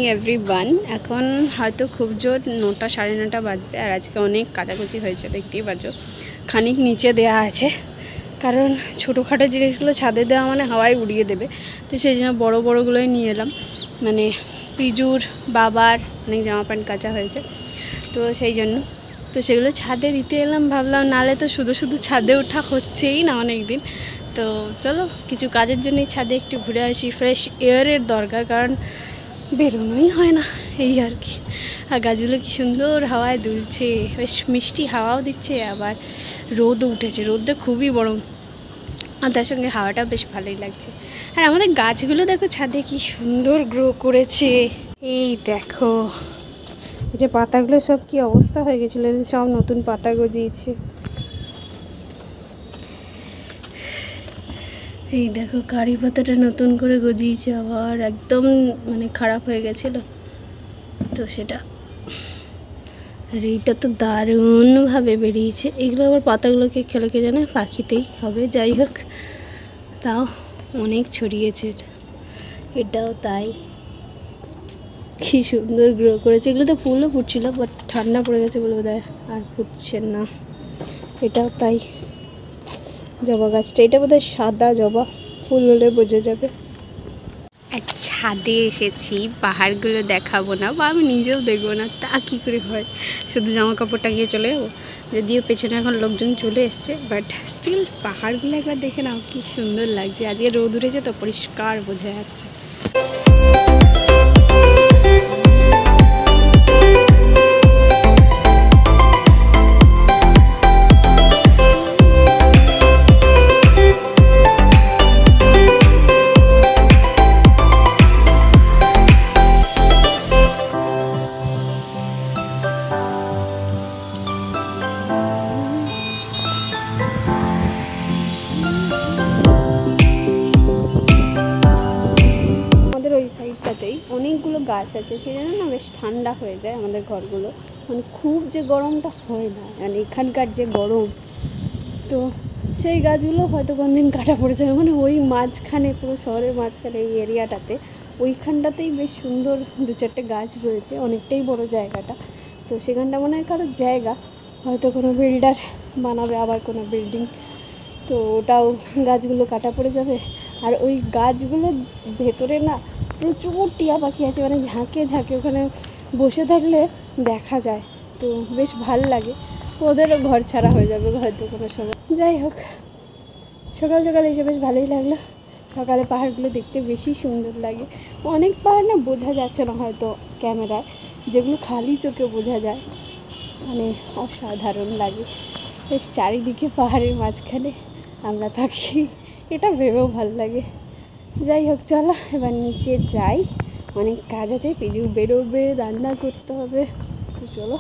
Everyone এখন হয়তো খুব জোর 9টা সাড়ে 9টা বাজবে আর আজকে অনেক কাচাকুচি হয়েছে দেখতেই পাচ্ছো খানিক নিচে দেয়া আছে কারণ ছোটখাটো জিনিসগুলো ছাদে দেওয়া মানে হাওয়ায় উড়িয়ে দেবে তো সেই জন্য বড় বড়গুলোই নিয়ে এলাম মানে পিজুর বাবার অনেক জামা প্যান্ট কাচা হয়েছে তো সেই জন্য তো সেগুলো ছাদে দিতে এলাম ভাবলাম নালে তো শুধু শুধু ছাদে ওঠা হচ্ছেই না অনেক দিন তো চলো কিছু কাজের জন্যই ছাদে একটু ঘুরে আসি ফ্রেশ এয়ারের দরকার কারণ বেরোনোই হয় না এই আর কি আর গাছগুলো কি সুন্দর হাওয়ায় দুলছে বেশ মিষ্টি হাওয়াও দিচ্ছে আবার রোদও উঠেছে রোদটা খুবই গরম আর তার সঙ্গে হাওয়াটা বেশ ভালোই লাগছে আর আমাদের গাছগুলো দেখো ছাদে কি সুন্দর গ্রো করেছে এই দেখো এই যে পাতাগুলো সব কি অবস্থা হয়ে গেছিলো সব নতুন পাতা গজিয়েছে এই দেখো কারি পাতাটা নতুন করে গজিয়েছে আবার একদম মানে খারাপ হয়ে গেছিলো তো সেটা আর এইটা তো দারুণভাবে বেরিয়েছে এগুলো আবার পাতাগুলোকে খেলে কে জানে পাখিতেই হবে যাই হোক তাও অনেক ছড়িয়েছে এটাও তাই কি সুন্দর গ্রো করেছে এগুলো তো ফুলও ফুটছিল বাট ঠান্ডা পড়ে গেছে বলে বোধহয় আর ফুটছে না এটাও তাই জবা গাছটা এটা বোধহয় সাদা জবা ফুল হলে বোঝা যাবে আর ছাদে এসেছি পাহাড়গুলো দেখাবো না বা আমি নিজেও দেখবো না তা কী করে হয় শুধু জামা কাপড় টাঙিয়ে চলে যাবো যদিও পেছনে এখন লোকজন চলে এসছে বাট স্টিল পাহাড়গুলো একবার দেখে নাও কি সুন্দর লাগছে আজকে রোদ উঠেছে তো পরিষ্কার বোঝা যাচ্ছে অনেকগুলো গাছ আছে সেজন্য না বেশ ঠান্ডা হয়ে যায় আমাদের ঘরগুলো মানে খুব যে গরমটা হয় না মানে এখানকার যে গরম তো সেই গাছগুলো হয়তো কোনদিন কাটা পড়ে যাবে মানে ওই মাঝখানে পুরো শহরের মাঝখানে এই এরিয়াটাতে ওইখানটাতেই বেশ সুন্দর 2-4টে গাছ রয়েছে অনেকটাই বড় জায়গাটা তো সেখানটা মনে হয় কারোর জায়গা হয়তো কোনো বিল্ডার বানাবে আবার কোনো বিল্ডিং তো ওটাও গাছগুলো কাটা পড়ে যাবে আর ওই গাছগুলোর ভেতরে না প্রচুর টিয়া পাখি আছে মানে ঝাঁকে ঝাঁকে ওখানে বসে থাকলে দেখা যায় তো বেশ ভালো লাগে ওদেরও ঘর ছাড়া হয়ে যাবে হয়তো কোনো সময় যাই হোক সকাল সকাল এসে বেশ ভালোই লাগলো সকালে পাহাড়গুলো দেখতে বেশি সুন্দর লাগে অনেক পাহাড় না বোঝা যাচ্ছে না হয়তো ক্যামেরায় যেগুলো খালি চোখে বোঝা যায় মানে অসাধারণ লাগে বেশ চারিদিকে পাহাড়ের মাঝখানে আমরা থাকি এটা ভেবেও ভালো লাগে যাই হোক চলো এবার নিচে যাই অনেক কাজ আছে পিজু বেরোবে রান্না করতে হবে তো চলো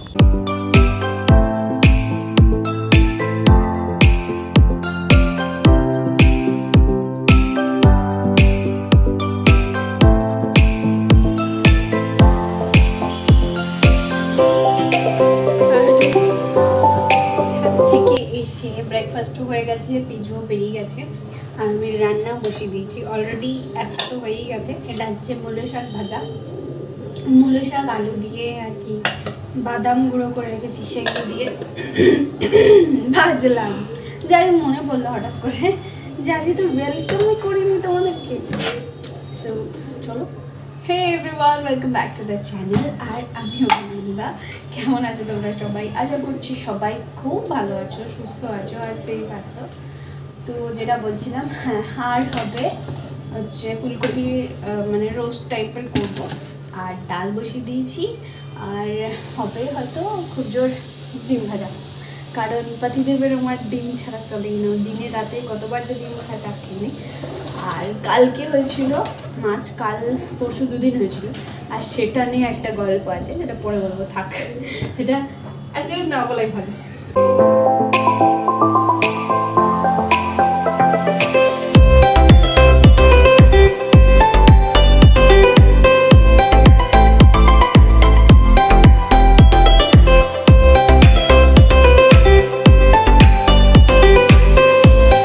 ব্রেকফাস্টও হয়ে গেছে পিজুও বেরিয়ে গেছে আর আমি রান্না বসিয়ে দিয়েছি অলরেডি একটা তো হয়েই গেছে এটা হচ্ছে মূলো শাক ভাজা মূলো শাক আলু দিয়ে আর কি বাদাম গুঁড়ো করে রেখেছি সেগুলো দিয়ে ভাজলাম যাই মনে পড়লো হঠাৎ করে যে আজকে তো ওয়েলকামই করিনি তোমাদেরকে সো চলো hey everyone welcome back to the channel আর আমি অভিনন্দা কেমন আছো তোমরা সবাই আশা করছি সবাই খুব ভালো আছো সুস্থ আছো আর সেফ আছো তো যেটা বলছিলাম হ্যাঁ আর হবে হচ্ছে ফুলকপি মানে রোস্ট টাইপের করবো আর ডাল বসিয়ে দিয়েছি আর হবে হয়তো খুব জোর ডিম ভাজা কারণ পাতিদেবের আমার ডিম ছাড়া চলেই না দিনে রাতে কতবার যে ডিম খায় তা খেয়ে আর কালকে হয়েছিল মাছ কাল পরশু 2 দিন হয়েছিল আর সেটা নিয়ে একটা গল্প আছে যেটা পরে বলবো থাক এটা অ্যাকচুয়ালি না বলাই ভালো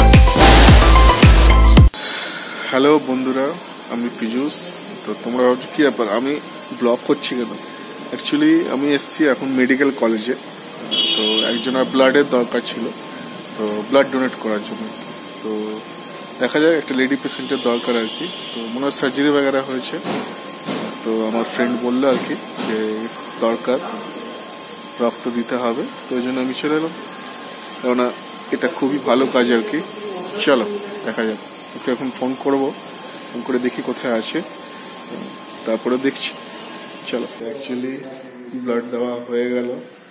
হ্যালো বন্ধুরা আমি পিজুস তো তোমরা ভাবছো কী ব্যাপার, আমি ব্লগ করছি কেন? অ্যাকচুয়ালি আমি এসছি এখন মেডিকেল কলেজে, তো একজনের ব্লাডের দরকার ছিল, তো ব্লাড ডোনেট করার জন্য। তো দেখা যায় একটা লেডি পেশেন্টের দরকার আর কি, তো মনে হয় সার্জারি বাগেরা হয়েছে। তো আমার ফ্রেন্ড বললো আর কি যে দরকার, রক্ত দিতে হবে, তো ওই জন্য আমি চলে এলাম। কেননা এটা খুবই ভালো কাজ আর কি। চলো দেখা যাক, ওকে এখন ফোন করবো, ফোন করে দেখি কোথায় আছে, তারপরে দেখছি। চলো, অ্যাকচুয়ালি ব্লাড দেওয়া হয়ে গেল,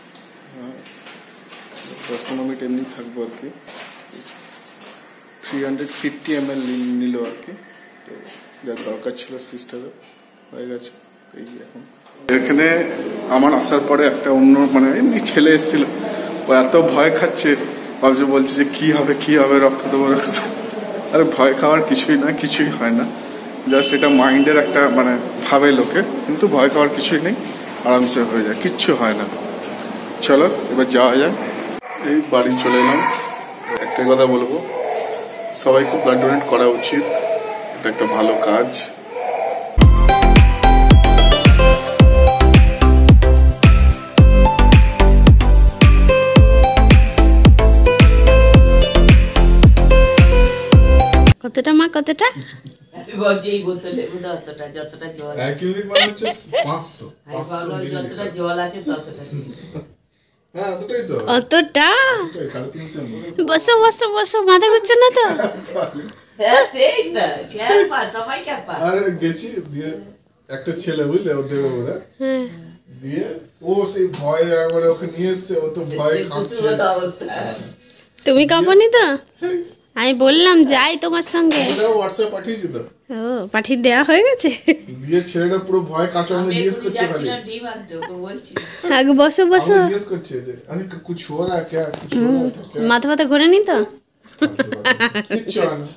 10-15 মিনিট এমনি থাকবো আর কি। 350 ml নিল আর কি, তো যা দরকার ছিল সিস্টারের হয়ে গেছে। এই এখন এখানে আমার আসার পরে একটা অন্য মানে এমনি ছেলে এসেছিল, ও এত ভয় খাচ্ছে, ভাবছে বলছে যে কি হবে রক্ত দেবো। আরে ভয় খাওয়ার কিছুই না, কিছুই হয় না, জাস্ট এটা মাইন্ডের একটা মানে ভাবে লোকে, কিন্তু ভয় খাওয়ার কিছুই নেই, আরামসে হয়ে যায়, কিচ্ছু হয় না। চলো এবার যাওয়া যায়। এই বাড়ি চলে এলাম। একটা কথা বলবো, সবাইকে ব্লাড ডোনেট করা উচিত, এটা একটা ভালো কাজ। কতটা মা, কতটা? যতটা জল আছে ততটা। অতটা? বসো বসো বসো, মাথা ঘুরছে না তো? গেছি দিয়ে একটা ছেলে বুঝলে, ও দেবে ওরা দিয়ে, ও সেই ভয় একবারে ওকে নিয়ে এসছে, ও তো ভয় কাঁপছে। তুমি কাঁপনি তো? আমি বললাম যাই তোমার সঙ্গে, হোয়াটসঅ্যাপ পাঠিয়েছি তো। ও পাঠিয়ে দেওয়া হয়ে গেছে। দিয়ে ছেলেটা পুরো ভয় কাঁচানো জিজ্ঞেস করছে, খালি আগে বসো বসো, জিজ্ঞেস করছে যে আমি কুছ হো রা ক্যা, কুছ হো রা ক্যা। মাথা মাথা ঘুরে নি তো? কিচ্ছু হয় না।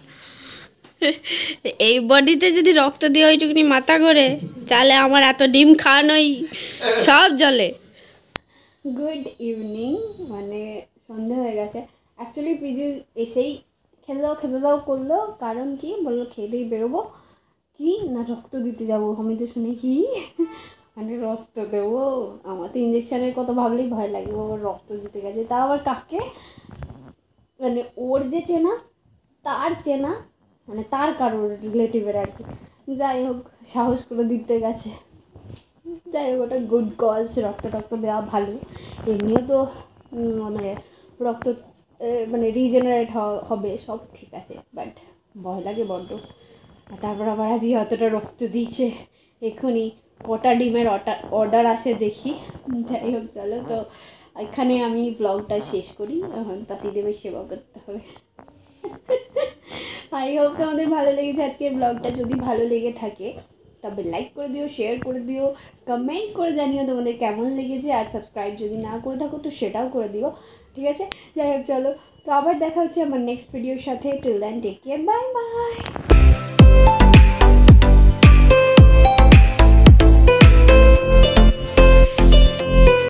এই বডিতে যদি রক্ত দিয়ে ওইটুকুনি মাথা ঘোরে, তাহলে আমার এত ডিম খাওয়ানোই সব জলে। গুড ইভিনিং, মানে সন্ধে হয়ে গেছে। অ্যাকচুয়ালি পিজি এসেই খেতে দাও করলো, কারণ কি বললো খেতেই বেরোবো, কি না রক্ত দিতে যাবো। আমি তো শুনে কি মানে রক্ত দেবো, আমার তো ইঞ্জেকশনের কথা ভাবলেই ভয় লাগে, আবার রক্ত দিতে গেছে, তা আবার কাকে, মানে ওর যে চেনা, তার চেনা, মানে তার কারোর রিলেটিভের আর কি। যাই হোক সাহস করে দিতে গেছে, যাই হোক ওটা গুড কজ, রক্ত দেওয়া ভালো। এমনিও তো মানে রক্ত মানে রিজেনারেট হবে, সব ঠিক আছে, বাট ভয় লাগে বড্ড। তারপর আবার আজকে অতটা রক্ত দিয়েছে, এক্ষুনি কটা ডিমের অর্ডার আসে দেখি। যাই হোক চলো, তো এখানে আমি ব্লগটা শেষ করি, এখন পাতিদেবের সেবা করতে হবে। আই হোপ তোমাদের ভালো লেগেছে আজকের ব্লগটা। যদি ভালো লেগে থাকে তবে লাইক করে দিও, শেয়ার করে দিও, কমেন্ট করে জানিও তোমাদের কেমন লেগেছে, আর সাবস্ক্রাইব যদি না করে থাকো তো সেটাও করে দিও, ঠিক আছে? যাই হোক চলো, তো আবার দেখা হচ্ছে আমার নেক্সট ভিডিওর সাথে। Till then take care, bye by.